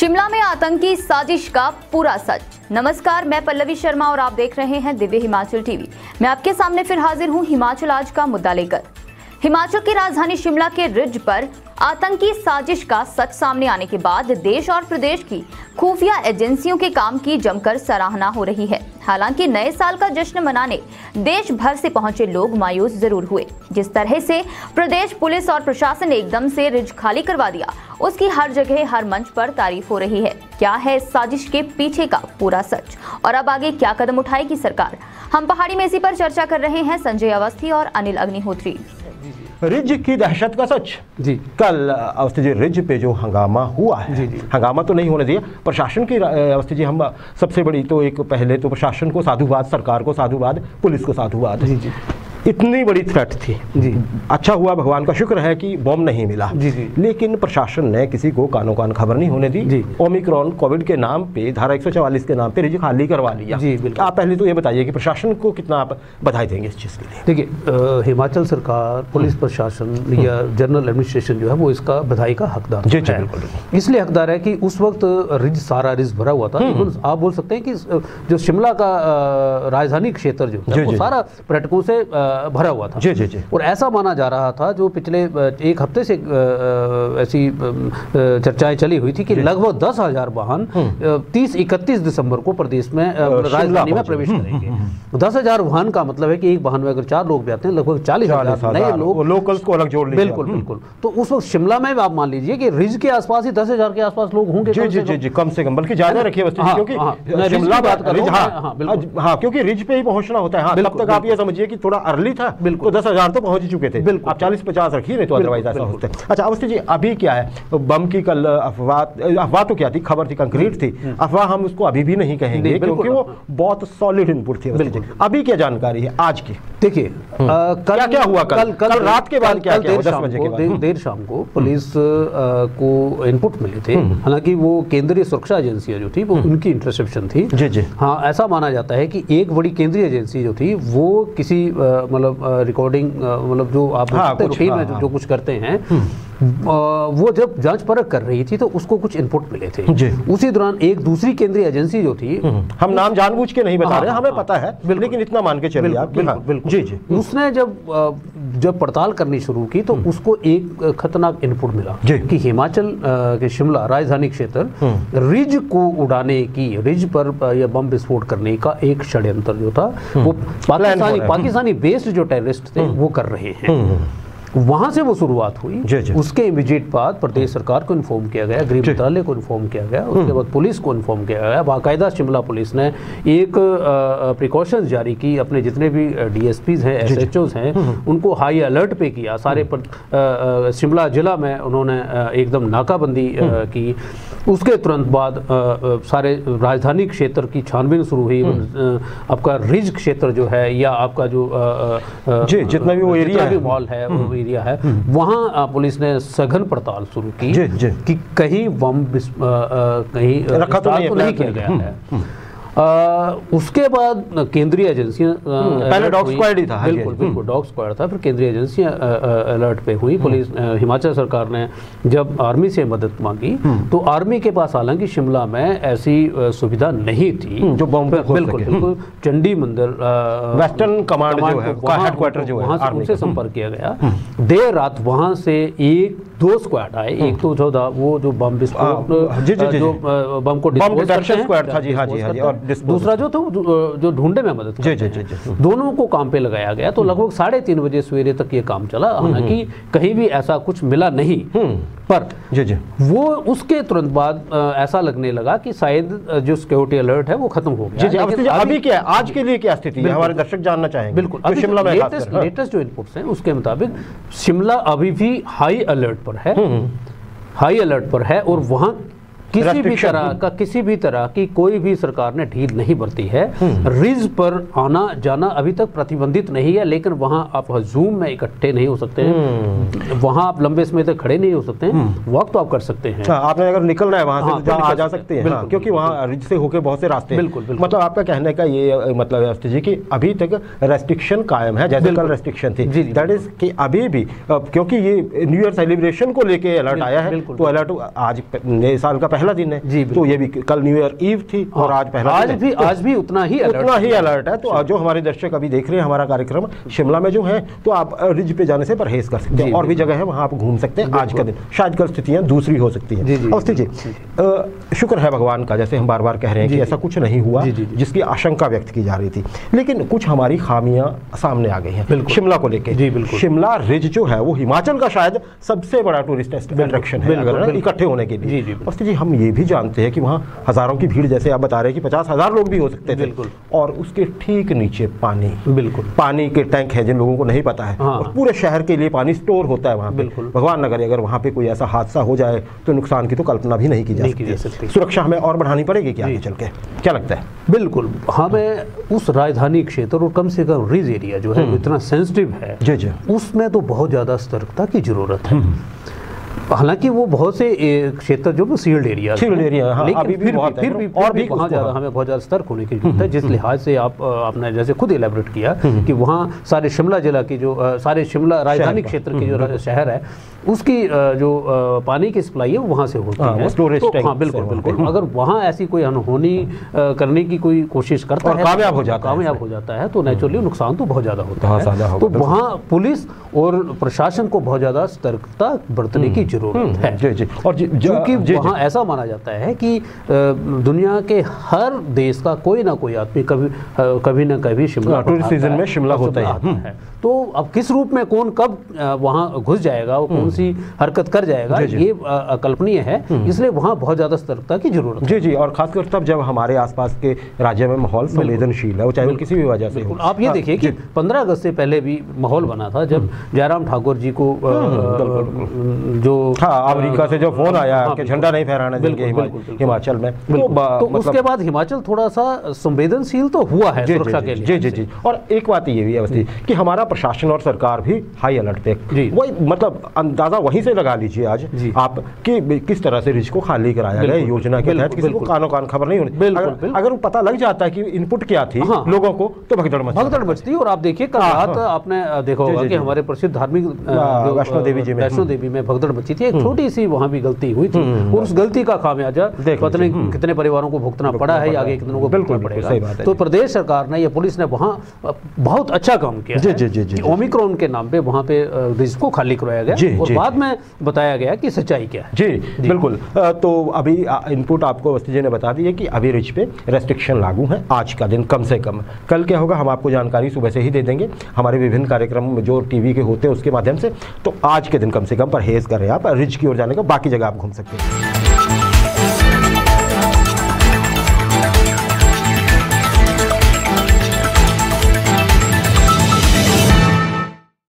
शिमला में आतंकी साजिश का पूरा सच। नमस्कार, मैं पल्लवी शर्मा और आप देख रहे हैं दिव्य हिमाचल टीवी। मैं आपके सामने फिर हाजिर हूं हिमाचल आज का मुद्दा लेकर। हिमाचल की राजधानी शिमला के रिज पर आतंकी साजिश का सच सामने आने के बाद देश और प्रदेश की खुफिया एजेंसियों के काम की जमकर सराहना हो रही है। हालांकि नए साल का जश्न मनाने देश भर से पहुंचे लोग मायूस जरूर हुए। जिस तरह से प्रदेश पुलिस और प्रशासन ने एकदम से रिज खाली करवा दिया, उसकी हर जगह हर मंच पर तारीफ हो रही है। क्या है साजिश के पीछे का पूरा सच और अब आगे क्या कदम उठाएगी सरकार? हम पहाड़ी में इसी पर चर्चा कर रहे हैं संजय अवस्थी और अनिल अग्निहोत्री। रिज की दहशत का सच जी। कल अवस्थी जी रिज पे जो हंगामा हुआ है, जी। हंगामा तो नहीं होने दिया प्रशासन की। अवस्थी जी, हम सबसे बड़ी तो एक पहले तो प्रशासन को साधुवाद, सरकार को साधुवाद, पुलिस को साधुवाद। जी जी, इतनी बड़ी थ्रेट थी जी। अच्छा हुआ, भगवान का शुक्र है कि बॉम्ब नहीं मिला जी जी। लेकिन प्रशासन ने किसी को कानो कान खबर नहीं होने दी जी। ओमिक्रॉन कोविड के नाम पे, धारा 144 के नाम पे रिज खाली करवा लिया जी। आप पहले तो ये बताइए कि प्रशासन को कितना आप बधाई देंगे इस चीज़ के लिए? देखिए, हिमाचल सरकार, पुलिस प्रशासन या जनरल एडमिनिस्ट्रेशन जो है वो इसका बधाई का हकदार जी है। इसलिए हकदार है कि उस वक्त सारा रिज भरा हुआ था। आप बोल सकते हैं कि जो शिमला का राजधानी क्षेत्र जो है वो सारा पर्यटकों से भरा हुआ था जी जी जी। और ऐसा माना जा रहा था, जो पिछले एक हफ्ते से ऐसी चर्चाएं चली हुई थी कि लगभग 10,000 वाहन 30-31 दिसंबर को प्रदेश में राजधानी में प्रवेश करेंगे। 10,000 वाहन का मतलब है कि एक वाहन में अगर 4 लोग भी आते हैं, लगभग 40,000 नए लोग, लोकल्स को अलग जोड़ लीजिए। बिल्कुल बिल्कुल। तो उस वक्त शिमला में आप मान लीजिए कि रिज के आसपास ही 10,000 के आसपास लोग होंगे जी जी जी, कम से कम, बल्कि ज्यादा रखिए क्योंकि शिमला बात कर रहा हूं। हाँ, क्योंकि रिज पे ही पहुंचना होता है। हाँ, तब तक आप ये समझिए कि थोड़ा अर्ली था, तो 10,000 तो पहुंच ही चुके थे। आप 40-50 रखिए, नहीं तो अदरवाइज ऐसा होता है। अच्छा अवस्थी जी, अभी क्या है? बम की कल अफवाह तो क्या थी, खबर थी, कंक्रीट थी। अफवाह हम उसको अभी भी नहीं कहेंगे क्योंकि वो बहुत सॉलिड इनपुट थी। अभी क्या जानकारी है आज की? देखिए, क्या क्या हुआ कल रात के बाद? क्या क्या 10 बजे के बाद देर शाम को पुलिस को इनपुट मिले थे। हालांकि वो केंद्रीय सुरक्षा एजेंसी जो थी वो उनकी इंटरसेप्शन थी जी जी। हाँ, ऐसा माना जाता है कि एक बड़ी केंद्रीय एजेंसी जो थी वो किसी मतलब रिकॉर्डिंग, मतलब जो आप रूटीन में जो कुछ करते हैं, वो जब जांच परख कर रही थी तो उसको कुछ इनपुट मिले थे जी। उसी दौरान एक दूसरी केंद्रीय एजेंसी जो थी, हम नाम जानबूझ के नहीं बता रहे, हमें पता है, लेकिन इतना मान के चलिए आप। बिल्कुल जी जी। उसने जब पड़ताल करनी शुरू की तो उसको एक खतरनाक इनपुट मिला कि हिमाचल के शिमला राजधानी क्षेत्र रिज को उड़ाने की, रिज पर या बम विस्फोट करने का एक षड्यंत्र जो था वो पाकिस्तानी बेस्ड जो टेररिस्ट थे वो कर रहे हैं। वहां से वो शुरुआत हुई जी जी। उसके इमीडिएट बाद प्रदेश सरकार को इन्फॉर्म किया गया, गृह मंत्रालय को इन्फॉर्म किया गया, उसके बाद पुलिस को इन्फॉर्म किया गया। बाकायदा शिमला पुलिस ने एक प्रिकॉशंस जारी की, अपने जितने भी डीएसपीज हैं, एसएचओज हैं, उनको हाई अलर्ट पे किया। सारे शिमला जिला में उन्होंने एकदम नाकाबंदी की। उसके तुरंत बाद सारे राजधानी क्षेत्र की छानबीन शुरू हुई। आपका रिज क्षेत्र जो है या आपका जो जितना भी वो एरिया मॉल है, एरिया है, वहाँ पुलिस ने सघन पड़ताल शुरू की कि कहीं बम कहीं रखा तो नहीं किया गया है। उसके बाद केंद्रीय एजेंसियां, पहले डॉग स्क्वाड ही था। बिल्कुल डॉग स्क्वाड था, फिर केंद्रीय एजेंसियां अलर्ट पे हुई। पुलिस, हिमाचल सरकार ने जब आर्मी से मदद मांगी तो आर्मी के पास हालांकि शिमला में ऐसी सुविधा नहीं थी जो बम बिल्कुल चंडी मंदिर वेस्टर्न कमांड जो है हेडक्वार्टर जो है, वहां से उनसे संपर्क किया गया। देर रात वहां से 1-2 स्क्वाड आए। एक तो वो जो बम विस्फोट, जो बम को डिटेक्शन स्क्वाड था जी। हाँ जी, और दूसरा जो था जो ढूंढने में मदद करते हैं, दोनों को काम पे लगाया गया। तो लगभग 3:30 बजे सवेरे तक ये काम चला। हालांकि कहीं भी ऐसा कुछ मिला नहीं, पर जी वो उसके तुरंत बाद ऐसा लगने लगा कि शायद जो सिक्योरिटी अलर्ट है वो खत्म हो गया। अभी क्या है, आज के लिए क्या स्थिति है, हमारे दर्शक जानना चाहेंगे। बिल्कुल, शिमला में लेटेस्ट जो इनपुट्स हैं उसके मुताबिक शिमला अभी भी हाई अलर्ट पर है और वहाँ किसी भी तरह की कोई भी सरकार ने ढील नहीं बरती है। रिज पर आना जाना अभी तक प्रतिबंधित नहीं है, लेकिन वहां आप हजूम में इकट्ठे नहीं हो सकते हैं, वहां आप लंबे समय तक खड़े नहीं हो सकते हैं, वक्त आप कर सकते हैं। आपने अगर निकलना है वहां से तो जा सकते हैं, क्योंकि वहां रिज से होकर बहुत से रास्ते हैं। बिल्कुल, मतलब आपका कहने का ये मतलब है जी कि अभी तक रेस्ट्रिक्शन कायम है, जैसे कल रेस्ट्रिक्शन थी, दैट इज कि अभी भी, क्योंकि ये न्यू ईयर सेलिब्रेशन को लेके अलर्ट आया है, तो अलर्ट आज नए साल का पहला दिन है जी, तो ये भी कल न्यू ईयर ईव थी और आज पहला आज भी उतना ही अलर्ट है। तो जो हमारे दर्शक अभी देख रहे हैं हमारा कार्यक्रम शिमला में जो है, तो आप रिज पे जाने से परहेज कर सकते हैं। और भी जगह है वहाँ आप घूम सकते हैं आज का दिन, शायद कल स्थितियाँ दूसरी हो सकती हैं। अवस्थी जी, शुक्र है भगवान का, जैसे हम बार बार कह रहे हैं कि ऐसा कुछ नहीं हुआ जिसकी आशंका व्यक्त की जा रही थी, लेकिन कुछ हमारी खामियां सामने आ गई हैं शिमला को लेकर। शिमला रिज जो है वो हिमाचल का शायद सबसे बड़ा टूरिस्ट अट्रैक्शन है अगर इकट्ठे होने के लिए। अवस्थी जी, हम ये भी जानते हैं कि वहाँ हजारों की भीड़, जैसे आप बता रहे हैं कि 50,000 लोग भी हो सकते थे, और उसके ठीक नीचे पानी, पानी के टैंक है जिन लोगों को नहीं पता है, और पूरे शहर के लिए पानी स्टोर होता है वहाँ पे। भगवान न करे अगर वहाँ पे कोई ऐसा हादसा हो जाए तो नुकसान की तो कल्पना भी नहीं की जा सकती। सुरक्षा हमें और बढ़ानी पड़ेगी क्या आगे चल के, क्या लगता है? बिल्कुल, हमें उस राजधानी क्षेत्र और कम से कम रिज एरिया जो है इतना सेंसिटिव है, उसमें तो बहुत ज़्यादा सतर्कता की जरूरत है। हालांकि वो बहुत से क्षेत्र जो सील्ड एरिया लेकिन अभी भी फिर भी वहाँ ज़्यादा हमें बहुत ज़्यादा सतर्क होने की जरूरत है। जिस लिहाज से आपने जैसे खुद इलेबोरेट किया कि वहाँ सारे शिमला जिला की जो सारे शिमला राजधानी क्षेत्र की जो शहर है उसकी जो पानी की सप्लाई है वहाँ से होती है। तो हाँ बिल्कुल, अगर वहाँ ऐसी कोई अनहोनी करने की कोई कोशिश करता है, कामयाब हो जाता है तो नेचुरली नुकसान तो बहुत ज़्यादा होता है। तो वहाँ पुलिस और प्रशासन को बहुत ज़्यादा सतर्कता बरतने की जरूरत है। और क्योंकि वहाँ ऐसा माना जाता है कि दुनिया के हर देश का कोई ना कोई आदमी कभी ना कभी शिमला टूरिस्ट सीजन में शिमला होता है। तो अब किस रूप में कौन कब वहाँ घुस जाएगा, कौन सी हरकत कर जाएगा, ये अकल्पनीय है। इसलिए वहाँ बहुत ज़्यादा सतर्कता की जरूरत है। जी, और खासकर तब जब हमारे आसपास के राज्य में माहौल संवेदनशील है, वो चाहे किसी भी वजह से हो। आप ये देखिए कि 15 अगस्त से पहले भी माहौल बना था जब जयराम ठाकुर जी को जो अमेरिका से जो फोन आया कि झंडा नहीं फहराने देंगे हिमाचल में, तो उसके बाद हिमाचल थोड़ा सा संवेदनशील तो हुआ है सुरक्षा के लिए। जी, और एक बात ये भी है कि हमारा प्रशासन और सरकार भी हाई अलर्ट पे, वही मतलब अंदाजा वहीं से लगा लीजिए आज आप कि किस तरह से रिज को खाली कराया गया योजना के तहत। किसी को कानो कान खबर नहीं होनी, अगर पता लग जाता है कि इनपुट क्या थी लोगों को तो भगदड़ मचती। और आप देखिए कल रात आपने देखा होगा कि हमारे प्रसिद्ध धार्मिक वैष्णो देवी में भगदड़ मची थी। एक छोटी सी वहाँ भी गलती हुई थी और उस गलती का खामियाजा पता नहीं कितने परिवारों को भुगतना पड़ा है, आगे कितनों को भुगतना पड़ेगा। तो प्रदेश सरकार ने या पुलिस ने वहाँ बहुत अच्छा काम किया। ओमिक्रॉन के नाम पे वहाँ पे रिज को खाली करवाया गया और बाद में बताया गया कि सच्चाई क्या है। जी बिल्कुल। तो अभी इनपुट आपको अवस्थी जी ने बता दी है कि अभी रिज पे रेस्ट्रिक्शन लागू है आज का दिन कम से कम। कल क्या होगा हम आपको जानकारी सुबह से ही दे देंगे हमारे विभिन्न कार्यक्रम जो टीवी के होते हैं उसके माध्यम से। तो आज के दिन कम से कम परहेज करें आप रिज की ओर जाने का, बाकी जगह आप घूम सकते हैं।